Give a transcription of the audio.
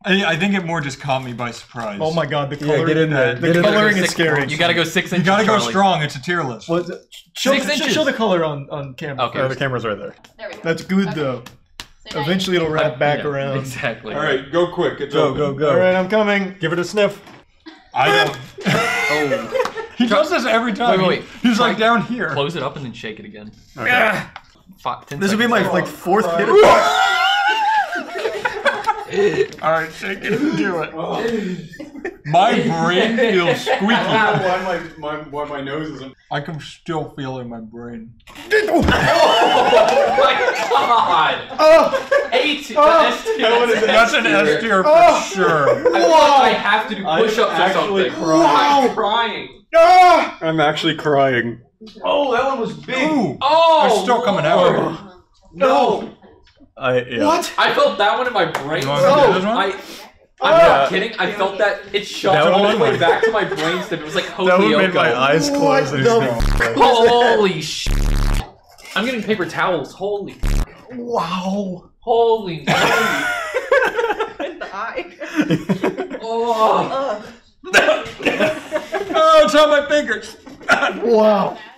I think it more just caught me by surprise. Oh my god, the coloring, yeah, get in there. the coloring is scary. You gotta go 6 inches. You gotta go Charlie. strong. It's a tier list. Well, show 6 inches. show the color on camera. Okay. The camera's right there. There we go. That's good though. So now Eventually it'll wrap back around. Exactly. All right, go quick. It's Go, open. go, go. All right, I'm coming. Give it a sniff. I don't. Oh. He does this every time. Wait. He's like down here. Close it up and then shake it again. Okay. 10 This would be my seconds. fourth hit. All right, shake it and do it. My brain feels squeaky. Why my nose isn't? I can still feel it in my brain. Oh my god! Oh! 8! That's an S tier for sure. I have to do push-ups or something. I'm crying. Ah! I'm actually crying. Oh, that one was big. Ooh, Oh! they're still coming out. No! Yeah. What? I felt that one in my brain. You want to do this one? I'm not kidding. I felt that it shot That all one the made way my- back to my brainstem. It was like That one made Hokuyoku. my eyes close. What and just Holy shit! I'm getting paper towels. Holy, Wow. holy. in the eye. Oh. Oh, it's on my fingers. Wow.